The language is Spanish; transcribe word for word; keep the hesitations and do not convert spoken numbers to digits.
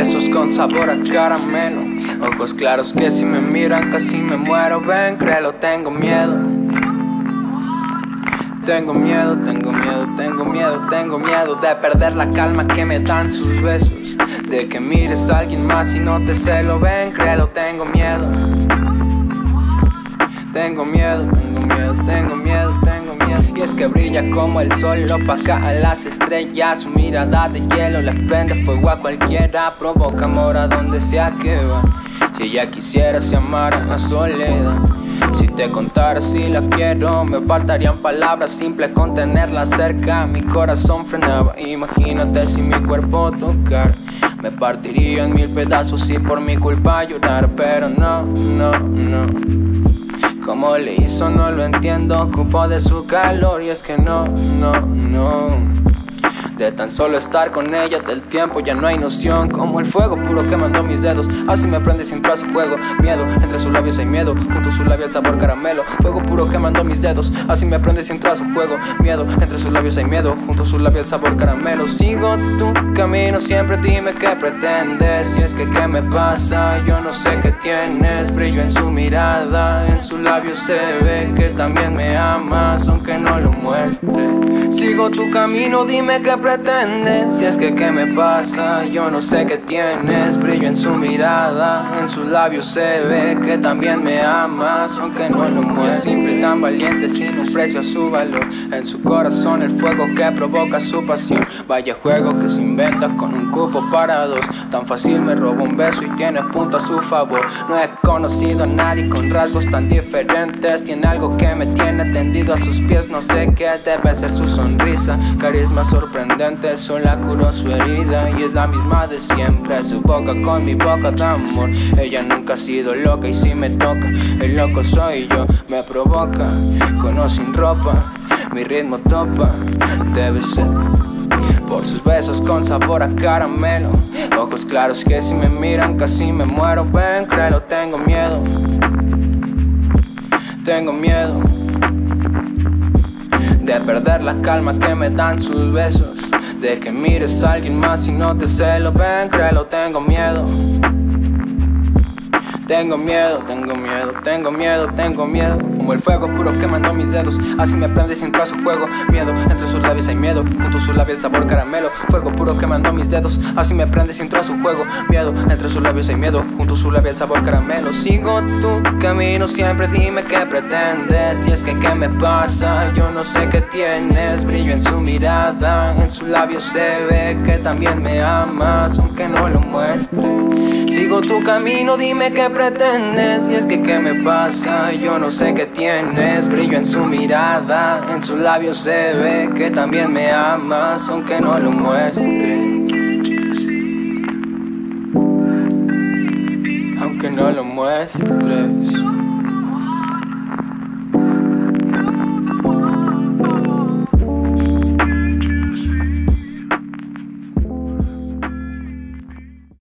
besos con sabor a caramelo, ojos claros que si me miran casi me muero. Ven, créelo, tengo miedo. Tengo miedo, tengo miedo, tengo miedo, tengo miedo de perder la calma que me dan sus besos, de que mires a alguien más y no te celo. Ven, créelo, tengo miedo. Tengo miedo, tengo miedo, tengo miedo, tengo miedo. Y es que brilla como el sol, opaca a las estrellas. Su mirada de hielo le prende fuego a cualquiera, provoca amor a donde sea que va. Si ella quisiera se amara en la soledad. Si te contara si la quiero, me faltarían palabras simples con tenerla cerca. Mi corazón frenaba, imagínate si mi cuerpo tocara. Me partiría en mil pedazos si por mi culpa llorar. Pero no, no, no. Cómo le hizo no lo entiendo, ocupo de su calor y es que no, no, no. De tan solo estar con ella del tiempo ya no hay noción. Como el fuego puro que mandó mis dedos, así me prende sin tras su juego. Miedo, entre sus labios hay miedo, junto a su labio el sabor caramelo. Fuego puro que mandó mis dedos, así me prende sin tras su juego. Miedo, entre sus labios hay miedo, junto a su labio el sabor caramelo. Sigo tu camino, siempre dime qué pretendes. Si es que qué me pasa, yo no sé qué tienes. Brillo en su mirada, en sus labios se ve que también me amas, aunque no lo muestre. Sigo tu camino, dime qué pretendes. Si es que qué me pasa, yo no sé qué tienes. Brillo en su mirada, en sus labios se ve que también me amas, aunque no lo muestres. Es simple y tan valiente sin un precio a su valor. En su corazón el fuego que provoca su pasión. Vaya juego que se inventa con un cupo para dos. Tan fácil me roba un beso y tiene punto a su favor. No he conocido a nadie con rasgos tan diferentes. Tiene algo que me tiene tendido a sus pies. No sé qué es, debe ser su sonrisa. Carisma sorprendente, sola curó su herida y es la misma de siempre. Su boca con mi boca de amor. Ella nunca ha sido loca y si me toca, el loco soy yo. Me provoca, con o sin ropa, mi ritmo topa. Debe ser por sus besos con sabor a caramelo, ojos claros que si me miran casi me muero. Ven, créelo, tengo miedo. Tengo miedo de perder la calma que me dan sus besos, de que mires a alguien más y no te celo. Ven, créelo, tengo miedo. Tengo miedo, tengo miedo, tengo miedo, tengo miedo. Como el fuego puro que mandó mis dedos, así me prende sin tras su juego. Miedo, entre sus labios hay miedo, junto a su labio el sabor caramelo. Fuego puro que mandó mis dedos, así me prende sin tras su juego. Miedo, entre sus labios hay miedo, junto a su labio el sabor caramelo. Sigo tu camino, siempre dime qué pretendes. Si es que qué me pasa, yo no sé qué tienes. Brillo en su mirada, en sus labios se ve que también me amas, aunque no lo muestres. Sigo tu camino, dime qué pretendes. Si es que qué me pasa, yo no sé qué tienes. Brillo en su mirada, en sus labios se ve que también me amas, aunque no lo muestres. Aunque no lo muestres.